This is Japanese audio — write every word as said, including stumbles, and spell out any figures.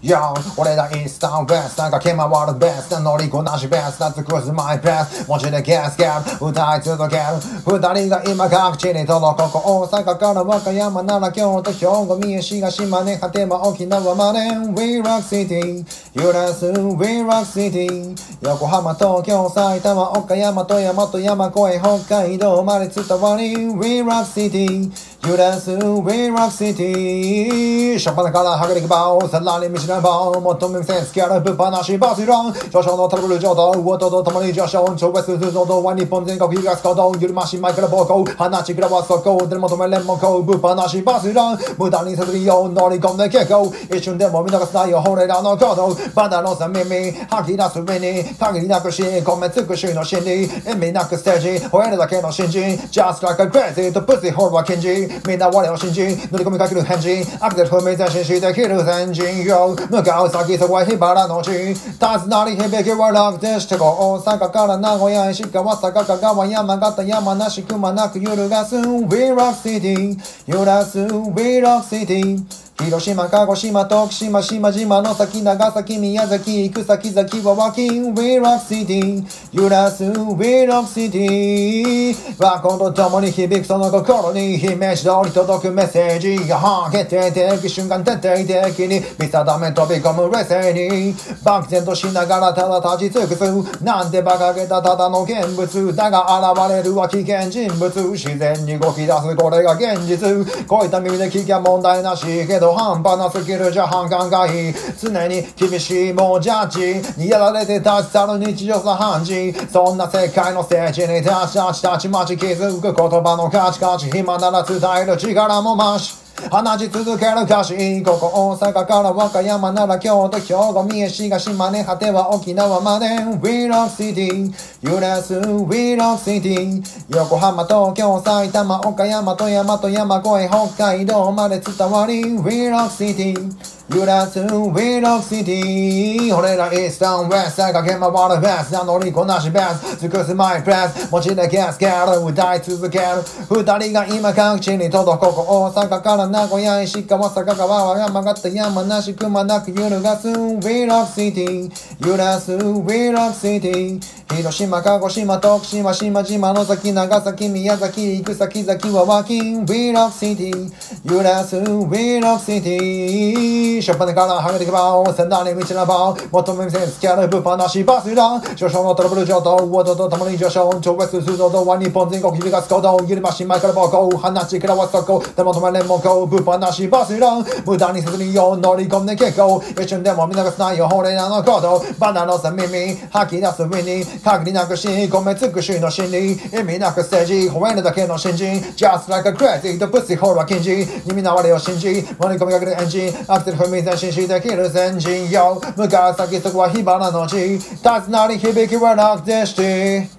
Yo 俺らイースタンウェスト駆け回るベースで乗りこなしベースだとクズマイペース文字でゲスゲル歌い続ける二人が今各地に届くここ大阪から和歌山奈良京都兵庫三重滋賀島根果ては沖縄まで We Rock City 揺らす We Rock City 横浜東京埼玉岡山富山と山越え北海道まで伝わり We Rock City 揺らす We Rock City シャンパンからはぐれき場をさらに見知らん場を求めせつけるぶっ放しバスロン上昇のトラブル上等音と共に上昇超越するのは日本全国東行動揺るまし前から暴行放ちくらわすこで求めレモンコぶっ放しバスロン無駄にせずによ乗り込んで結構一瞬でも見逃すないよ俺らの行動バナのさ耳吐き出す上に限りなくし込め尽くしの心理意味なくステージ吠えるだけの新人 Just like a crazy とプスホールは禁じみんな我を信じ乗り込みかける返事アクセル踏み前進して切る前進よ向かう先そこは火花の地たずなり響きは楽でしてこ大阪から名古屋石川坂香川山形山梨くまなく揺るがす We Rock City 揺らす We Rock City広島、鹿児島、徳島、島々の先、長崎、宮崎、行く先々は脇 We Rock City 揺らす We Rock City 和光と共に響くその心にイメージ通り届くメッセージがは決定的瞬間徹底的に見定め飛び込む冷静に漠然としながらただ立ち尽くすなんて馬鹿げたただの現物だが現れるは危険人物自然に動き出すこれが現実こういった耳で聞きゃ問題なしけど半端なスキルじゃ反感がいい常に厳しいもうジャッジにやられて立ち去る日常茶飯事そんな世界のステージに立ち立ちたちまち気づく言葉のカチカチ暇なら伝える力も増し放ち続ける歌詞ここ大阪から和歌山奈良京都兵庫三重滋賀島根果ては沖縄まで We Rock City 揺らす We Rock City 横浜東京埼玉岡山富山と山越え北海道まで伝わり We Rock City 揺らす We Rock City 俺らイースタンウェスト駆け回るベース乗りこなしベース尽くすマイプレス持ちでゲスケル歌い続ける二人が今各地に届くここ大阪から名古屋石川坂川山形山梨くまなく揺るがす We Rock City 揺らす We Rock City 広島鹿児島徳島島々の先長崎宮崎行く先々は脇 We Rock City 揺らす We Rock City ショッパネからはげてけば仙台に道の場求め見せつけるぶっ放しバスラ上昇のトラブル上等音と共に上昇超越するのは日本全国響かす行動揺りまし前から暴行放ちくらわすこで求めレモンコぶっ放しバスラ無駄にせずによ乗り込んで結構一瞬でも見逃すないよ俺らの行動バナのさ耳吐き出す上に限りなくし込め尽くしの心理意味なくステージ吠えるだけの新人 Just like a crazy とプスホールは禁じ耳な我を信じ乗り込みかけるエンジンアクセル踏み前進して切る前進よ向かう先そこは火花の地たつなり響きは楽でして